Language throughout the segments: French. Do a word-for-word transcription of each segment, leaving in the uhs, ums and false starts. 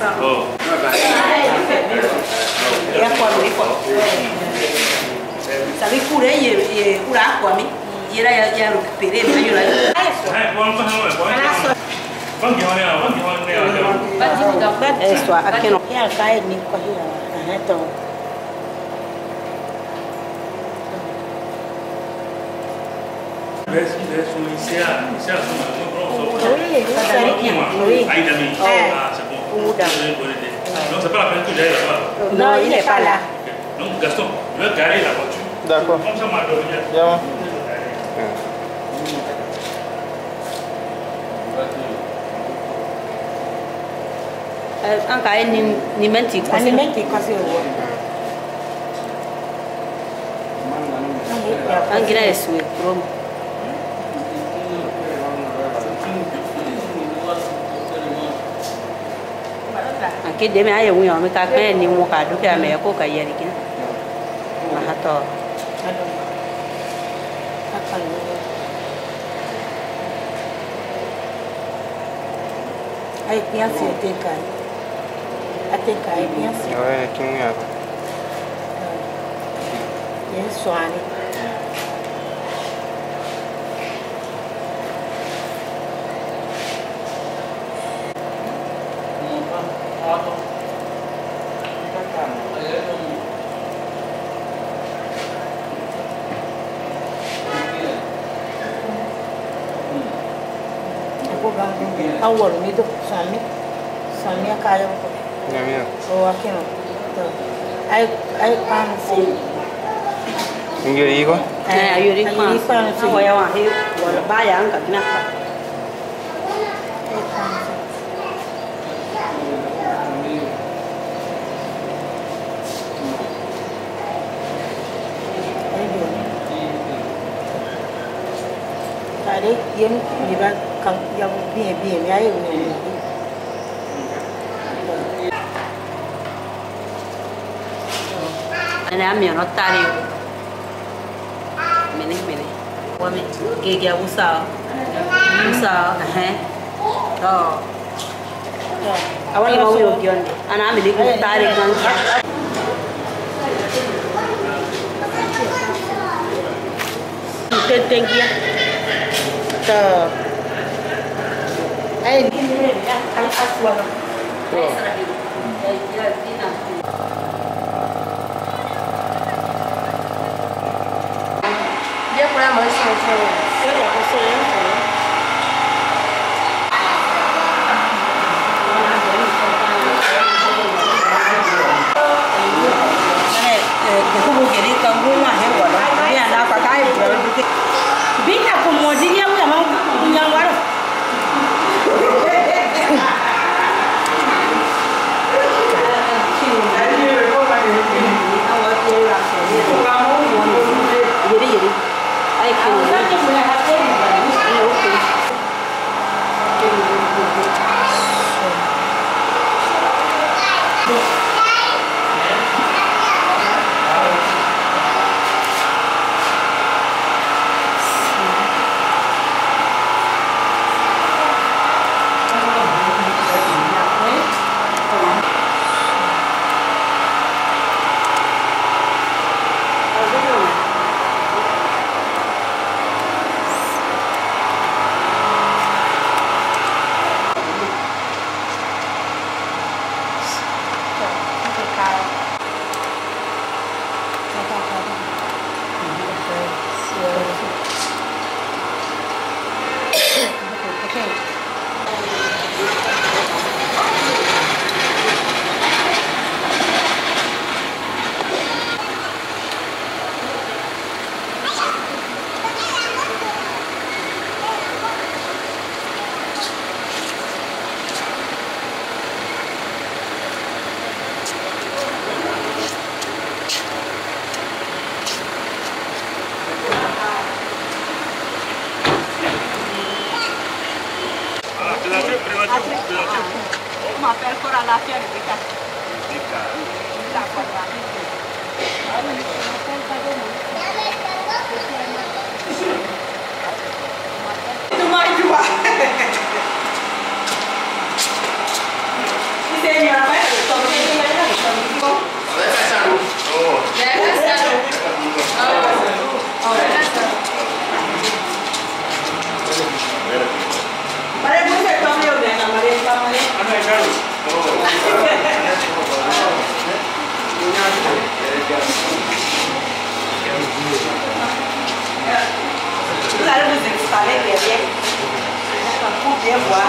ça. Oh. Et à quoi le ça veut couler, il est pour la quoi, mais il y a récupéré, mais il y a esto aquí no queda caer ni cogida esto ves ves un inicial inicial son non c'est pas la peine que j'aille là-bas non il n'est pas là donc Gaston je vais garer la voiture d'accord comme ça m'a donné bien an ka ni ni menti ko ni menti ko se wo an gira esu prom anke de me aye wuyo me ka pe ni mo ka do ka me ko ka yeri kin ma hato ai piansi te kai até cair bem assim. É, aqui não é. E é suave. Awal ni tu sami, sami kaya ko. Minha Oh, aqui não. Aí, aí quando se. Ingeri ko? Eh, ayuri quando. Ayuri quando se. Agora eu arreo, agora vai a anga na cá. Tadi yang ni kan yang biar-biar ni ayo ni. Ana mi no tari mene mene wame kege usa usa eh oh awali mau yo gionde ana mi ku tari kan tentengia ta ai ni ni ya ai aswa ai sarabi ai ya dina Para mais são são eu já passei então é é como que ele tá com uma régua lá e anda para cá e para porque vinha com modinha eu não não agora Ma per ancora la fiera di casa. Di casa. Tu mai giù. Ti segno. Vous allez vous installer derrière pour bien voir.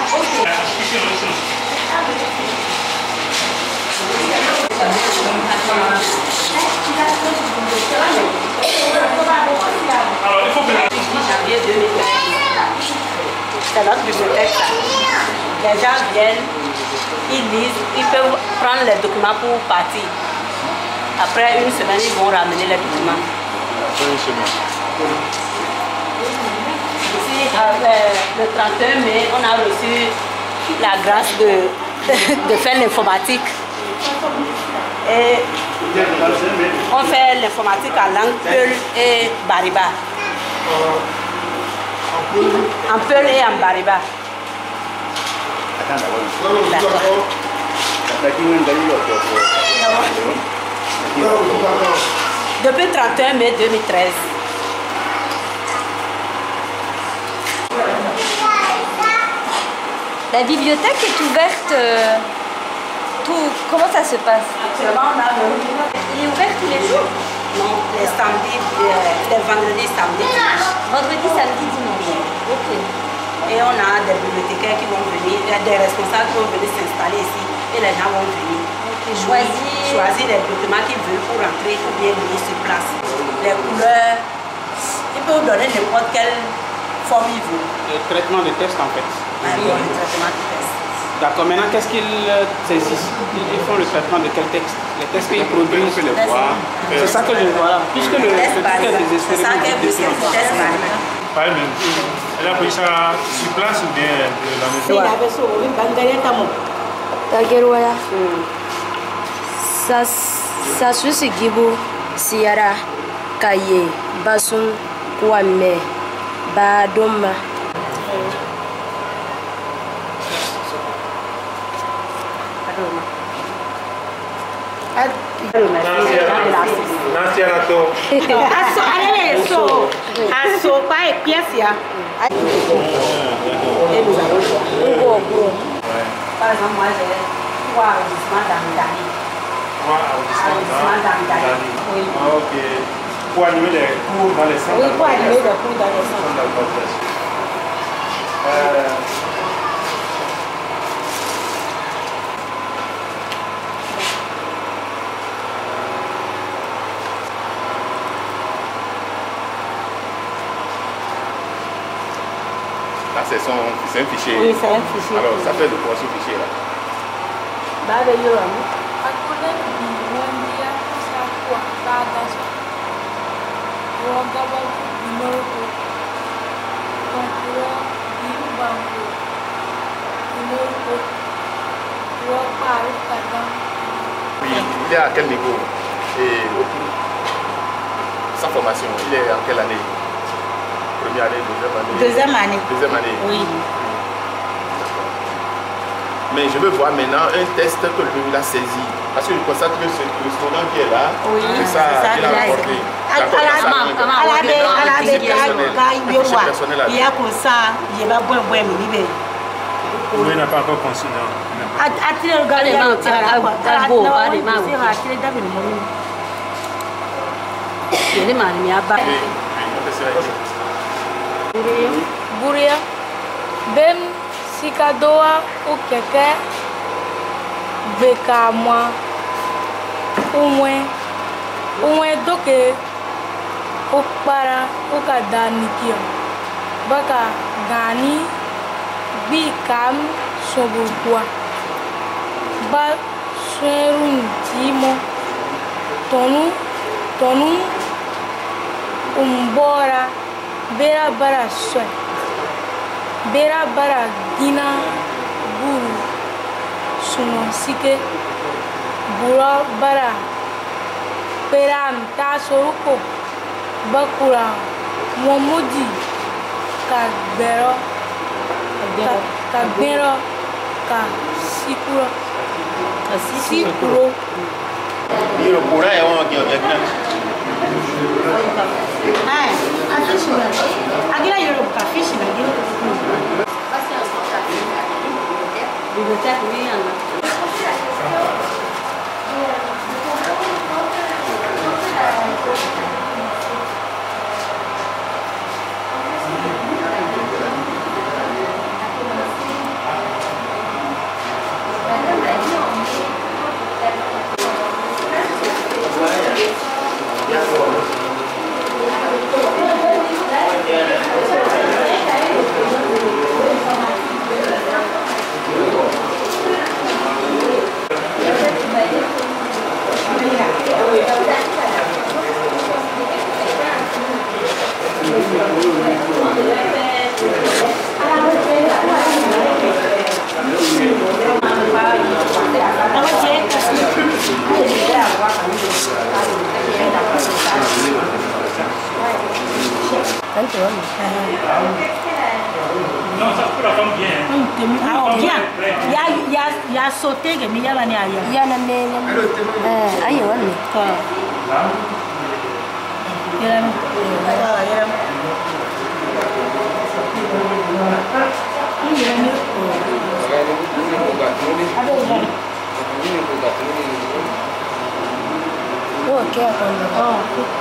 Alors, il faut que janvier deux mille treize. C'est notre bibliothèque. Les gens viennent, ils lisent, ils peuvent prendre les documents pour partir. Après une semaine, ils vont ramener les documents. Après une semaine. Ici, le trente et un mai, on a reçu la grâce de, de faire l'informatique. Et on fait l'informatique en langue Peul et Bariba. En Peul et en Bariba. Depuis le trente et un mai deux mille treize. La bibliothèque est ouverte euh, tout. Comment ça se passe? Actuellement, on a le... Il est ouvert tous les jours? Non, les samedis, les, les vendredis, samedis, dimanche. Vendredi, samedi, dimanche. Ok. Et on a des bibliothécaires qui vont venir, des responsables qui vont venir s'installer ici et les gens vont venir. Okay. Choisir. Choisir les documents qu'ils veulent pour rentrer ou bien venir sur place. Les couleurs, ils peuvent donner n'importe quelle forme ils veulent. Le traitement de test en fait. Ah, bon, le traitement de test. D'accord, maintenant qu'est-ce qu'ils saisissent? Ils font le traitement de quel texte? Les tests qu'ils produisent, les voir. C'est ça que je vois. Puisque le test Bariba. des C'est ça que vous c'est le test Bariba. Pas elle-même. Elle a pris ça sur place ou bien de la maison? Il avait ça, oui, Bangalé Tamo. Tagerwaya. Sasu Sigibu, Sierra, Kaye, Basum, Kwame, Badoma. Nancy Anato. Aso, allez, so, aso, pas et pièce, ya. Et nous allons voir. Par exemple, moi, j'ai trois arrondissements d'Amidani. Trois arrondissements d'Amidani. Oui. Ah, ok. Pour animer les cours dans les centres. Oui, pour animer les cours dans les centres. Euh, Là, c'est un fichier. Oui, c'est un fichier. Alors, ça fait de quoi ce fichier là? Bah, ben, yo, hein. Il est à quel niveau? Et sa formation, il est en quelle année? Première année, deuxième année? Deuxième année. Deuxième année. Oui. Mais je veux voir maintenant un test que lui a saisi. Parce que je constate que ce, le slogan qui est là, Oui, c'est ça qu'il a apporté. Il y a comme ça, il va boire, boire, mais il n'a pas encore conçu, non. Buria, Bem, Sikadoa, o Keke, Bekamwa, Umwe, Umwe Doke, o Para, o Kadanikia, Baka Gani, Bikam, Sobukwa, Ba Swerun Timo, Tonu, Tonu, Umbora, Bera Bara Swe, Bera Bara Gina, Buru, Sunosike, Bura Bara, Peram Tasoruko, Bakura, Momodi, Kagbero, Kagbero, Kasikuro, Kasikuro. Le courant est en Guinée. Ah, affiche là. Agila il y a le affiche là. Bibliothèque, oui, il y en a. tombe bien. Ah, bien. Il y a, il y a, il y a sauté que il y a la néa. Il y a la néa. Eh, aïe, ouais. Il y a la Oh, ok, oh.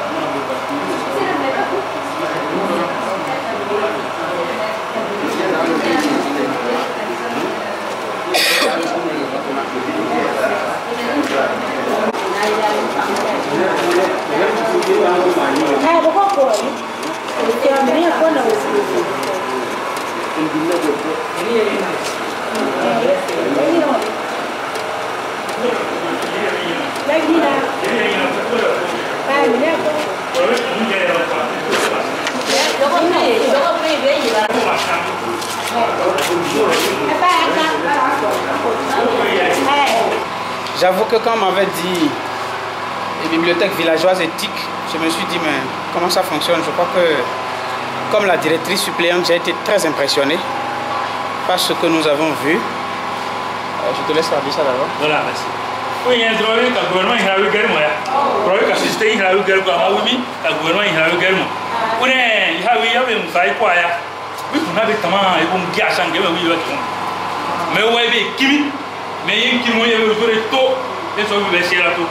J'avoue que quand on m'avait dit les bibliothèques villageoises éthiques, je me suis dit mais comment ça fonctionne? Je crois que comme la directrice suppléante, j'ai été très impressionné par ce que nous avons vu. Euh, je te laisse dire ça d'abord. Voilà, merci. Oui, il y a un travail que le gouvernement a eu également. Le travail que le système a eu également. Oui, le gouvernement a eu également. Oui, il a eu également. Oui, on a vu comment il y a un gars qui a eu mais on a vu qui mais il y a qui m'a eu le tout et ça vous laisse là tout.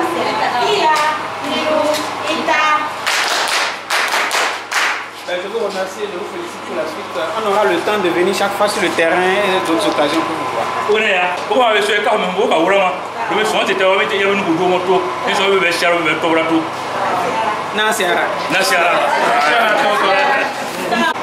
Je vous remercie et je vous félicite pour la suite. On aura le temps de venir chaque fois sur le terrain et d'autres occasions pour vous voir. Oui, comment avec ce cas, même beaucoup, vraiment. Le monsieur, c'était vraiment il y a une boudou moto et ça vous laisse là tout. Nasiara. Nasiara.